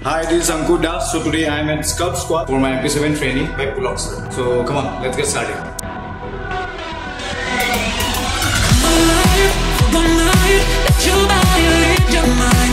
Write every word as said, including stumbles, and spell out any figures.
Hi, this is Ankur Das. So today I am at Sculpt squad for my M P seven training by Pulak sir. So come on, let's get started. One night, one night, let your body lead your mind.